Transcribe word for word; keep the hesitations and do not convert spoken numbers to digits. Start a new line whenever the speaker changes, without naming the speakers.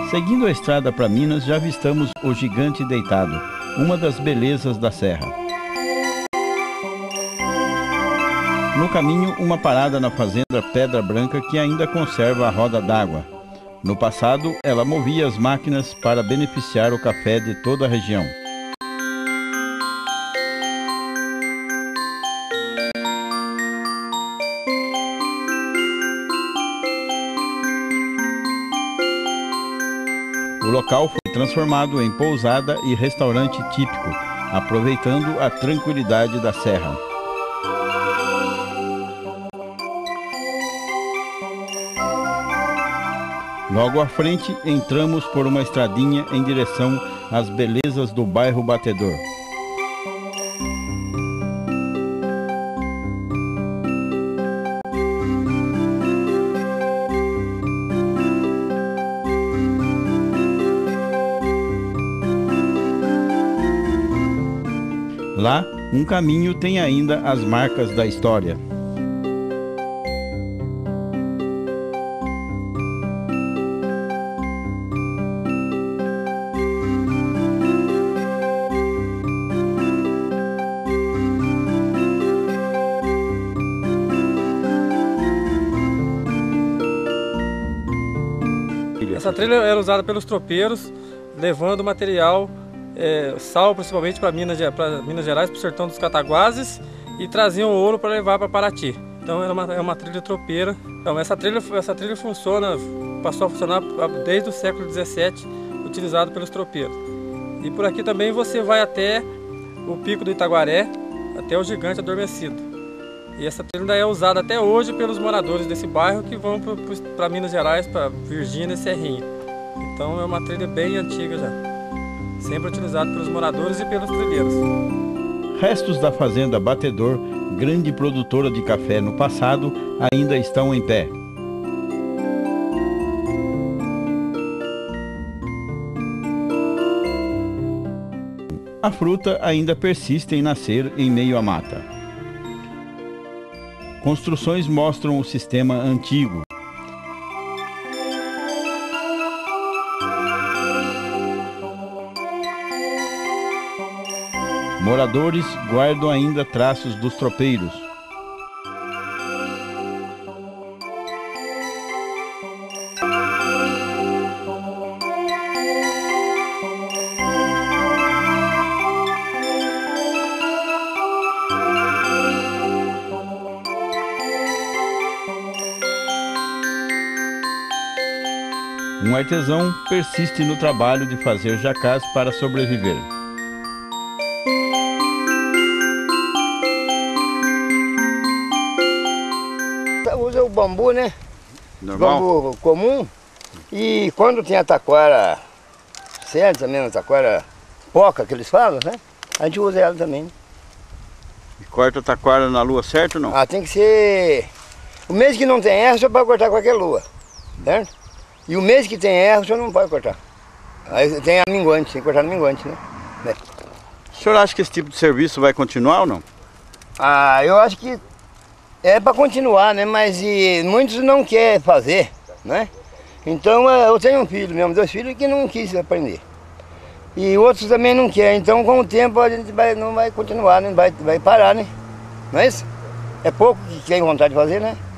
Seguindo a estrada para Minas, já avistamos o Gigante Deitado, uma das belezas da serra. No caminho, uma parada na fazenda Pedra Branca que ainda conserva a roda d'água. No passado, ela movia as máquinas para beneficiar o café de toda a região. O local foi transformado em pousada e restaurante típico, aproveitando a tranquilidade da serra. Logo à frente, entramos por uma estradinha em direção às belezas do bairro Batedor. Lá, um caminho tem ainda as marcas da história.
Essa trilha era usada pelos tropeiros, levando material, é, sal principalmente para Minas, Minas Gerais, para o sertão dos Cataguases, e traziam ouro para levar para Paraty. Então era uma, é uma trilha tropeira. Então essa trilha, essa trilha funciona, passou a funcionar desde o século dezessete, utilizado pelos tropeiros. E por aqui também você vai até o Pico do Itaguaré, até o Gigante Adormecido. E essa trilha ainda é usada até hoje pelos moradores desse bairro que vão para Minas Gerais, para Virgínia e Serrinha. Então é uma trilha bem antiga já, sempre utilizada pelos moradores e pelos trilheiros.
Restos da fazenda Batedor, grande produtora de café no passado, ainda estão em pé. A fruta ainda persiste em nascer em meio à mata. Construções mostram o sistema antigo. Moradores guardam ainda traços dos tropeiros. Um artesão persiste no trabalho de fazer jacás para sobreviver.
Usa o bambu, né?
Normal?
Bambu comum. E quando tem a taquara certa mesmo, a taquara poca que eles falam, né? A gente usa ela também.
E corta a taquara na lua certa ou não?
Ah, tem que ser... O mês que não tem erro, você pode cortar qualquer lua, certo? E o mês que tem erro, você não pode cortar. Aí tem a minguante, tem que cortar no minguante, né? É.
O senhor acha que esse tipo de serviço vai continuar ou não?
Ah, eu acho que é para continuar, né? Mas e, muitos não querem fazer, né? Então eu tenho um filho mesmo, dois filhos que não quis aprender. E outros também não querem, então com o tempo a gente vai, não vai continuar, né? Vai, vai parar, né? Não é isso? É pouco que tem vontade de fazer, né?